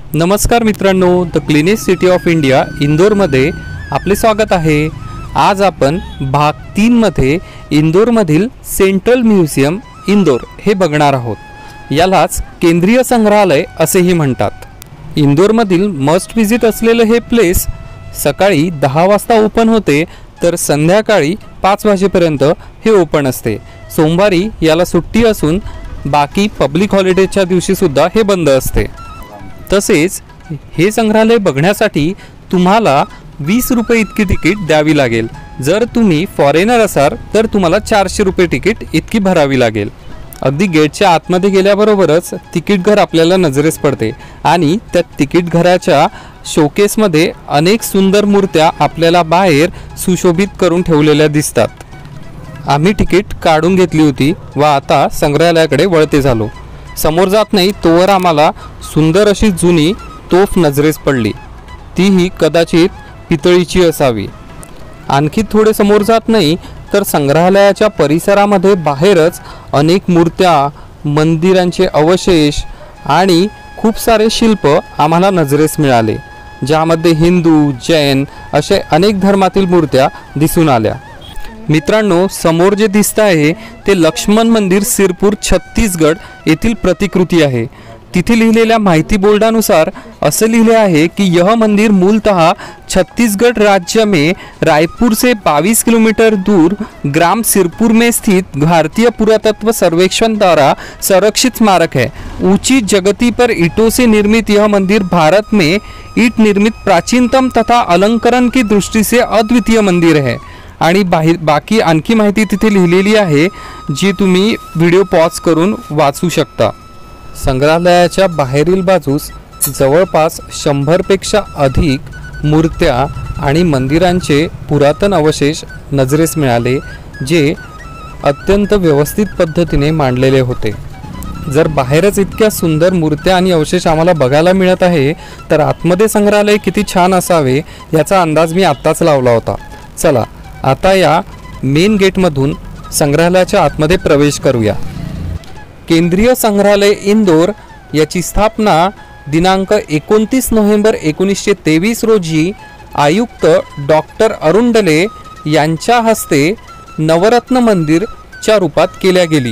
नमस्कार मित्रांनो, the cleanest city of India इंदोरमध्ये आपले स्वागत आहे। आज आपण भाग 3 मध्ये इंदोरमधील सेंट्रल म्युझियम इंदोर हे बघणार आहोत। यालाच केंद्रीय संग्रहालय असेही म्हणतात। इंदोरमधील मस्ट विजिट असलेले हे प्लेस सकाळी 10 वाजता ओपन होते तर संध्याकाळी 5 वाजेपर्यंत हे ओपन असते। सोमवारी याला सुट्टी असून बाकी पब्लिक हॉलिडेच्या दिवशी सुद्धा हे बंद असते। तसेच हे संग्रहालय बघण्यासाठी तुम्हाला 20 रुपये इतकी तिकीट द्यावी लागेल। जर तुम्ही फॉरेनर असाल तर तुम्हाला 400 रुपये तिकीट इतकी भरावी लागेल। अगदी गेटच्या आतमध्ये गेल्याबरोबरच तिकीट घर आपल्याला नजरेस पडते आणि त्या तिकीट घराच्या शोकेसमध्ये अनेक सुंदर मूर्त्या आपल्याला बाहेर सुशोभित करून ठेवलेल्या दिसतात। आम्ही तिकीट काढून घेतली होती व आता संग्रहालयाकडे वळते झालो। समोर जात नाही तोवर आम्हाला सुंदर अशी जुनी तोफ नजरेस पडली, तीही कदाचित पितळीची असावी। आणखी थोडे समोर जात नाही तर संग्रहालयाच्या परिसरामध्ये बाहेरच अनेक मूर्त्या, मंदिरांचे अवशेष आणि खूप सारे शिल्प आम्हाला नजरेस मिळाले, ज्यामध्ये हिंदू, जैन असे अनेक धर्मातील मूर्त्या दिसून आल्या। मित्रांनो, समोर जे दिसत आहे ते लक्ष्मण मंदिर सिरपुर छत्तीसगढ़ येथील प्रतिकृती आहे। तिथे लिहिलेल्या माहिती बोर्डानुसार असं लिहिले आहे कि यह मंदिर मूलतः छत्तीसगढ़ राज्य में रायपुर से 22 किलोमीटर दूर ग्राम सिरपुर में स्थित भारतीय पुरातत्व सर्वेक्षण द्वारा संरक्षित स्मारक है। ऊंची जगती पर ईंटों से निर्मित यह मंदिर भारत में ईंट निर्मित प्राचीनतम तथा अलंकरण की दृष्टि से अद्वितीय मंदिर है। आणि बाकी आणखी माहिती तिथे लिहिलेली आहे जी तुम्ही व्हिडिओ पॉज करून वाचू शकता। संग्रहालयाच्या बाहेरील बाजूस जवळपास 100 पेक्षा अधिक मूर्त्या आणि मंदिरांचे पुरातन अवशेष नजरेस मिळाले, जे अत्यंत व्यवस्थित पद्धतीने मांडलेले होते। जर बाहेरच इतक्या सुंदर मूर्त्या आणि अवशेष आम्हाला बघायला मिळत आहे तर आतमध्ये संग्रहालय किती छान असावे याचा अंदाज मी आत्ताच लावला होता। चला आता या मेन गेटमधून संग्रहालयाच्या आतमध्ये प्रवेश करूया। केंद्रीय संग्रहालय इंदोर याची स्थापना दिनांक 29 नोव्हेंबर 1923 रोजी आयुक्त डॉक्टर अरुंडले यांच्या हस्ते नवरत्न मंदिरच्या रूपात केल्या गेली।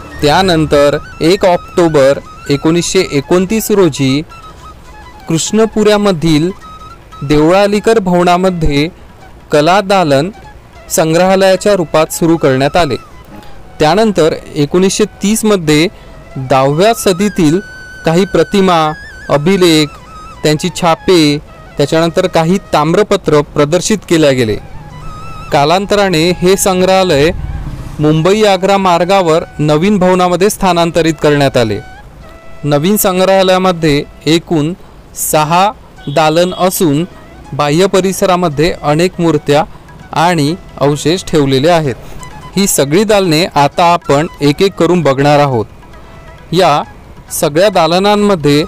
त्यानंतर 1 ऑक्टोबर 1929 रोजी कृष्णपुऱ्यामधील देवळालीकर भवनामध्ये कला दालन संग्रहालयाच्या रूपात सुरू करण्यात आले। त्यानंतर 1930 मध्ये 10व्या सदीतील काही प्रतिमा, अभिलेख, त्यांची छापे, त्याच्यानंतर काही ताम्रपत्र प्रदर्शित केले गेले। कालांतराने हे संग्रहालय मुंबई आग्रा मार्गावर नवीन भवनामध्ये स्थानांतरित करण्यात आले। नवीन संग्रहालयामध्ये एकूण 6 दालन असून बाह्य परिसरामध्ये अनेक मूर्त्या आणि अवशेष ठेवलेले आहेत। ही सगळी दालने आता आपण एक एक करून बघणार आहोत। या सगळ्या दालनांमध्ये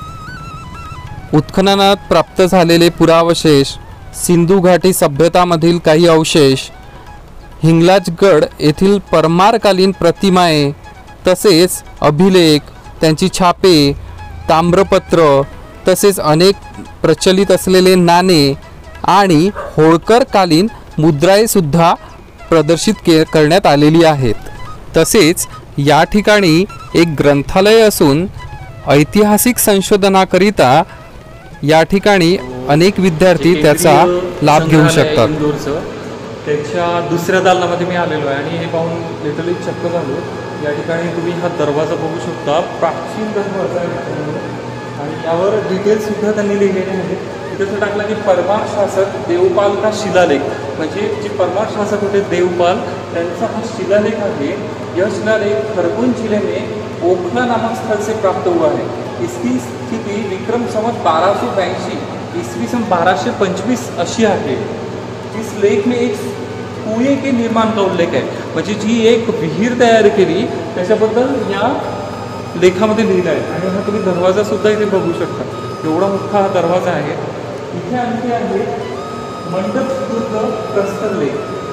उत्खननात प्राप्त झालेले पुरावशेष, सिंधू घाटी सभ्यतामधील काही अवशेष, हिंगलाजगड येथील परमारकालीन प्रतिमाए, तसेच अभिलेख, त्यांची छापे, ताम्रपत्र, तसेच अनेक प्रचलित असलेले नाणे आणि होळकरकालीन मुद्राए सुद्धा प्रदर्शित करण्यात आलेली आहेत। तसेच या ठिकाणी एक ग्रंथालय असून ऐतिहासिक संशोधनाकरिता या ठिकाणी अनेक विद्यार्थी त्याचा लाभ घेऊ शकतात। त्याच्या दुसऱ्या दालनामध्ये मी आलेलो आहे आणि हे पाहून लिटरली चक्क झालो। या ठिकाणी तुम्ही हा दरवाजा बघू शकता, प्राचीन दरवाजा आहे आणि यावर डिटेल्स सुद्धा त्यांनी लिहिलेले आहेत। तिथं टाकलं की परमार शासक देवपाल का शिलालेख, म्हणजे जे परमार शासक होते देवपाल त्यांचा हा शिलालेख आहे। यह शिलालेख खरगोन जिले में ओखला नामक स्थल से प्राप्त हुआ है। इसकी स्थिति विक्रम संवत 1282 ईस्वी सन 1225 अशी आहे। इस लेख में एक कुएं के निर्माण का उल्लेख आहे, म्हणजे जी एक विहीर तयार केली त्याच्याबद्दल या लेखामध्ये लिहिलं आहे। आणि हा तुम्ही दरवाजा सुद्धा इथे बघू शकता, एवढा मोठा हा दरवाजा आहे। इथे आणखी आहे मंडपदुर्ग प्रस्तर लेख।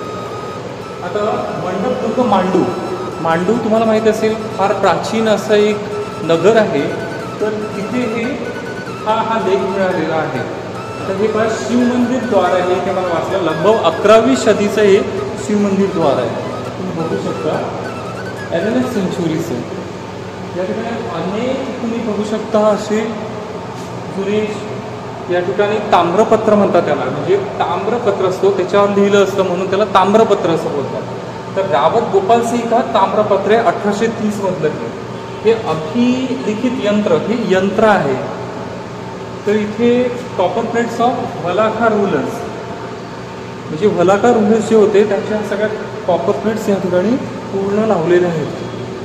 आता मंडपदुर्ग मांडू तुम्हाला माहीत असेल, फार प्राचीन असं एक नगर आहे। तर तिथे हे हा लेख मिळालेला आहे. आता हे पहा शिवमंदिर द्वार आहे, हे मला वाचलं लगभग 11वी सदीचं हे शिवमंदिर द्वार आहे. तुम्ही बघू शकता 11th सेंचुरीचं. या ठिकाणी अनेक तुम्ही बघू शकता असे जुने, या ठिकाणी ताम्रपत्र म्हणतात त्याला, म्हणजे ताम्रपत्र असतो त्याच्यावर लिहिलं असतं म्हणून त्याला ताम्रपत्र असं बोलतात. तर रावत गोपाल सिंह का ताम्रपत्र आहे 1830 मधलं. हे अभिलिखित यंत्र, हे यंत्र आहे. तर इथे कॉपर प्लेट्स ऑफ वलाखा रूलर्स, म्हणजे वलाखा रूलर्स जे होते त्यांच्या सगळ्या कॉपर प्लेट्स या ठिकाणी पूर्ण लावलेले आहेत.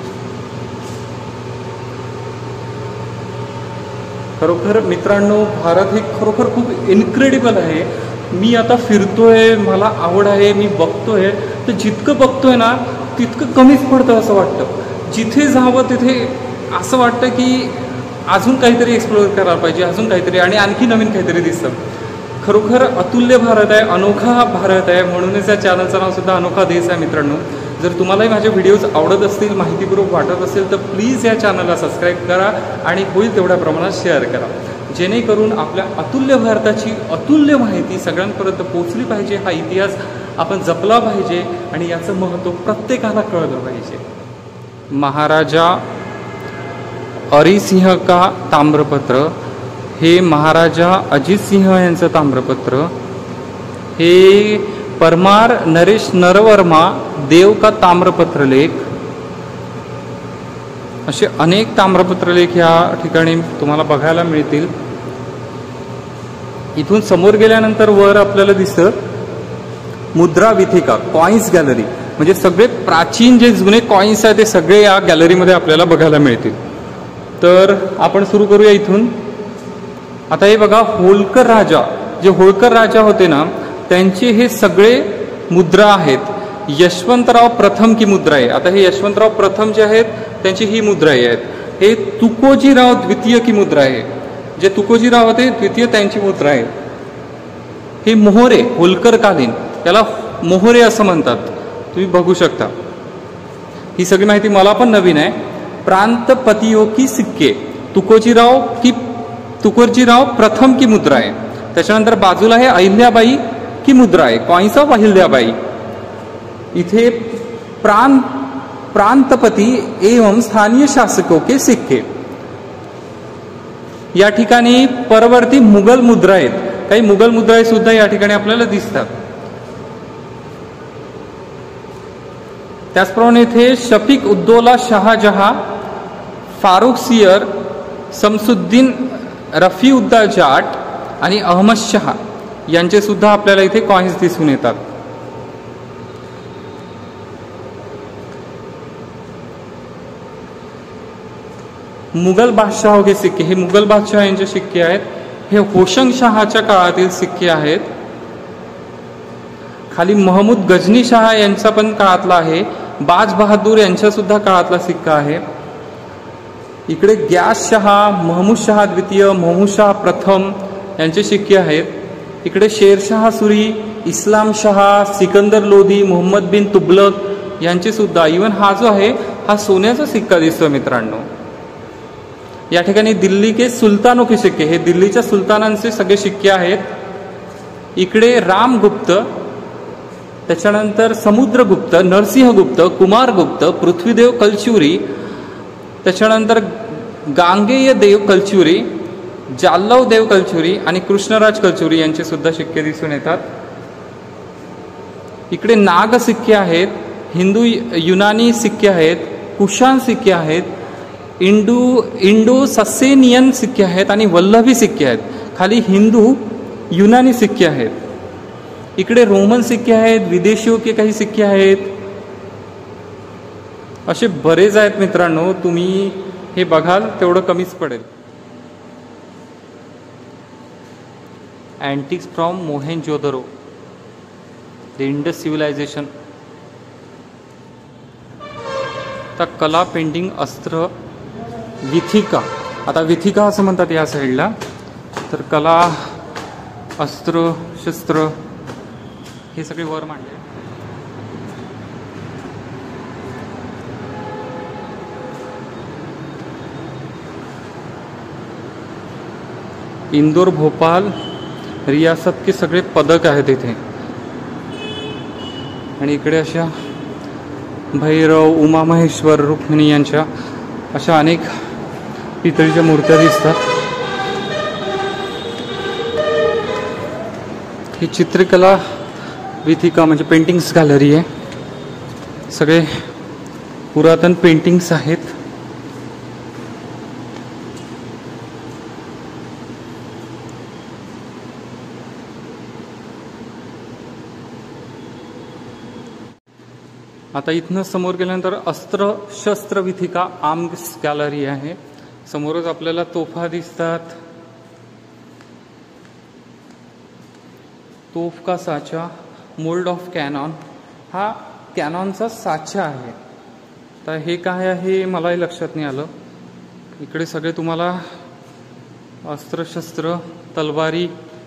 खरोखर मित्रांनो, भारत हे खरोखर खूप इन्क्रेडिबल आहे. मी आता फिरतोय, मला आवड आहे, मी बघतोय, तर जितकं बघतोय ना तितकं कमीच पडतं असं वाटतं. जिथे जावं तिथे असं वाटतं की अजून काहीतरी एक्सप्लोअर करायला पाहिजे, अजून काहीतरी, आणि आणखी नवीन काहीतरी दिसतं. खरोखर अतुल्य भारत आहे, अनोखा भारत आहे. म्हणूनच या चॅनलचं नाव सुद्धा अनोखा देश आहे. मित्रांनो, जर तुम्हालाही माझे व्हिडिओज आवडत असतील, माहितीपूर्वक वाटत असेल, तर प्लीज या चॅनलला सबस्क्राईब करा आणि होईल तेवढ्या प्रमाणात शेअर करा, जेणेकरून आपल्या अतुल्य भारताची अतुल्य माहिती सगळ्यांपर्यंत पोचली पाहिजे. हा इतिहास आपण जपला पाहिजे आणि याचं महत्त्व प्रत्येकाला कळलं पाहिजे. महाराजा अरिसिंह का ताम्रपत्र, हे महाराजा अजित सिंह यांचं ताम्रपत्र. हे परमार नरेश नरवर्मा देव का ताम्रपत्र लेख. असे अनेक ताम्रपत्र लेख या ठिकाणी तुम्हाला बघायला मिळतील. इथून समोर गेल्यानंतर वर आपल्याला दिसतं मुद्रा विथिका, कॉइन्स गॅलरी, म्हणजे सगळे प्राचीन जे जुने कॉइन्स आहेत ते सगळे या गॅलरीमध्ये आपल्याला बघायला मिळतील. तर आपण सुरू करूया इथून. आता हे बघा, होळकर राजा, जे होळकर राजा होते ना, त्यांचे हे सगळे मुद्रा आहेत. यशवंतराव प्रथम की मुद्रा आहे. आता हे यशवंतराव प्रथम जे आहेत त्यांची ही मुद्रा आहेत. हे तुकोजीराव द्वितीय की मुद्रा आहे. जे तुकोजीराव होते द्वितीय त्यांची मुद्रा आहे. हे मोहरे, होळकरकालीन, त्याला मोहरे असं म्हणतात. तुम्ही बघू शकता. ही सगळी माहिती मला पण नवीन आहे. प्रांतपतियों की सिक्के, तुकोजीराव प्रथम की मुद्रा आहे. त्याच्यानंतर बाजूला आहे अहिल्याबाई की मुद्रा आहे, कॉइन्स ऑफ अहिल्याबाई. इथे प्रांतपति एवं स्थानीय शासकों के सिक्के. या ठिकाणी परवर्ती मुघल मुद्रा आहेत. काही मुघल मुद्रा सुद्धा या ठिकाणी आपल्याला दिसतात. त्याचप्रमाणे इथे शफीक उद्दौला शाहजहा, फारुख सियर, शमसुद्दीन रफीउद्दा जाट आणि अहमद शहा यांचे सुद्धा आपल्याला इथे कॉइन्स दिसून येतात. मुघल बादशाह के सिक्के, हे मुघल बादशाह यांचे सिक्के आहेत. हे होशंग शहाच्या काळातील सिक्के आहेत. खाली महमूद गजनी शहा यांचा पण काळातला आहे. बाज बहादूर यांच्या सुद्धा काळातला सिक्का आहे. इकडे ग्यास शहा, महमूद शहा द्वितीय, महमूद शहा प्रथम यांचे सिक्के आहेत. इकडे शेरशाह सुरी, इस्लाम शहा, सिकंदर लोधी, मोहम्मद बिन तुगलक यांचे सुद्धा. इवन हा जो आहे हा सोन्याचा सिक्का दिसतो मित्रांनो. या ठिकाणी दिल्ली के सुलतानो के सिक्के, हे दिल्लीच्या सुलतानांचे सगळे सिक्के आहेत. इकडे रामगुप्त, त्याच्यानंतर समुद्रगुप्त, नरसिंहगुप्त, कुमारगुप्त, पृथ्वीदेव कलचुरी, त्याच्यानंतर गांगेय देव कलचुरी, जाल्लव देव कलचुरी आणि कृष्णराज कलचुरी यांचे सुद्धा सिक्के दिसून येतात. इकडे नाग सिक्के आहेत, हिंदू युनानी सिक्के आहेत, कुशाण सिक्के आहेत, इंडो ससेनियन सिक्के आहेत आणि वल्लभी सिक्के आहेत. खाली हिंदू युनानी सिक्के आहेत. इकडे रोमन सिक्के आहेत, विदेशियों के काही सिक्के आहेत. असे बरेच आहेत मित्रांनो. तुम्ही हे बघाल तेवढं कमीच पडेल. Antiques from Mohenjodaro, the Indus civilisation. आता कला, पेंटिंग, अस्त्र, विथिका. आता विथिका असं म्हणतात या साईडला. तर कला, अस्त्र, शस्त्र हे सगळे वर मांडले. इंदोर भोपाल रियासत के सगळे पदक आहेत इथे. आणि इकडे अशा भैरव, उमा महेश्वर, रुक्मिणी यांच्या अशा अनेक पितळीच्या मूर्त्या दिसतात. ही चित्रकला विथिका म्हणजे पेंटिंग्स गॅलरी आहे. सगळे पुरातन पेंटिंग्स आहेत. आता इथनं समोर गेल्यानंतर अस्त्र शस्त्र विथिका आर्म्स गॅलरी आहे. समोरच आपल्याला तोफा दिसतात. तोफ का साचा, मोल्ड ऑफ कॅनॉन, हा कॅनॉनचा साचा आहे. तर हे काय आहे मलाही लक्षात नाही आलं. इकडे सगळे तुम्हाला अस्त्रशस्त्र, तलवारी,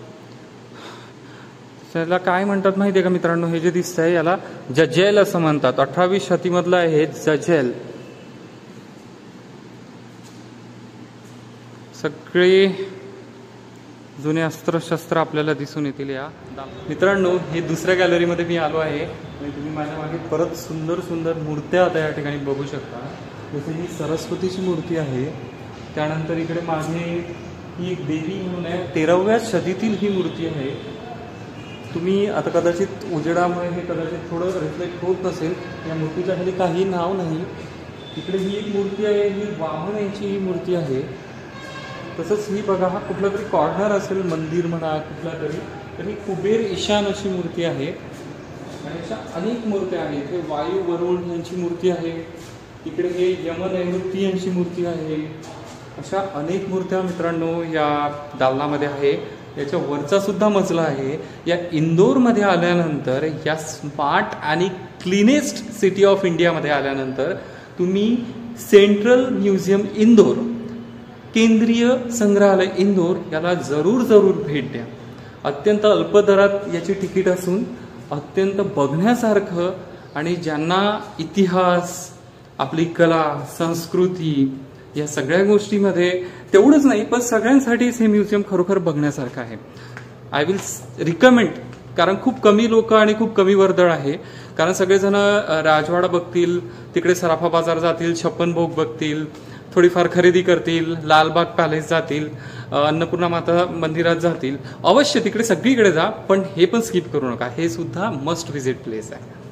त्याला काय म्हणतात माहिती आहे का मित्रांनो? हे जे दिसतंय याला जजेल असं म्हणतात. 18वी शतीमधलं आहे जजेल. सगळे जुने अस्त्रशस्त्र आपल्याला दिसून येतील या. मित्रांनो, हे दुसऱ्या गॅलरीमध्ये मी आलो आहे आणि तुम्ही माझ्या मागे परत सुंदर सुंदर मूर्त्या आता या ठिकाणी बघू शकता. जसे ही सरस्वतीची मूर्ती आहे. त्यानंतर इकडे मागे ही एक देवी म्हणून आहे. 13व्या शतीतील ही मूर्ती आहे. तुम्ही आता कदाचित उजेडामुळे हे कदाचित थोडं रिफ्लेक्ट होत नसेल. या मूर्तीच्या खाली काही नाव नाही. इकडे ही एक मूर्ती आहे. ही वामन यांची ही मूर्ती आहे. तसंच ही बघा, हा कुठला तरी कॉर्नर असेल, मंदिर म्हणा कुठला तरी. तर ही कुबेर ईशान अशी मूर्ती आहे. आणि अशा अनेक मूर्त्या आहेत. हे वायू वरुण यांची मूर्ती आहे. इकडे हे यम नैऋत्य यांची मूर्ती आहे. अशा अनेक मूर्त्या मित्रांनो या दालनामध्ये आहे. याच्या वरचा सुद्धा मजला आहे. या इंदोरमध्ये आल्यानंतर, या स्मार्ट आणि क्लीनेस्ट सिटी ऑफ इंडियामध्ये आल्यानंतर तुम्ही सेंट्रल म्युझियम इंदोर, केंद्रीय संग्रहालय इंदोर याला जरूर भेट द्या. अत्यंत अल्प दरात याची तिकीट असून अत्यंत बघण्यासारखं, आणि ज्यांना इतिहास, आपली कला, संस्कृती या सगळ्या गोष्टीमध्ये तेवढंच नाही पण सगळ्यांसाठीच हे म्युझियम खरोखर बघण्यासारखं आहे. I will recommend. कारण खूप कमी लोक आणि खूप कमी वर्दळ आहे. कारण सगळेजण राजवाडा बघतील, तिकडे सराफा बाजार जातील, 56 भोग बघतील, थोडीफार खरेदी करतील, लालबाग पॅलेस जातील, अन्नपूर्णा माता मंदिरात जातील. अवश्य तिकडे सगळीकडे जा, पण हे पण स्किप करू नका. हे सुद्धा मस्ट व्हिजिट प्लेस आहे.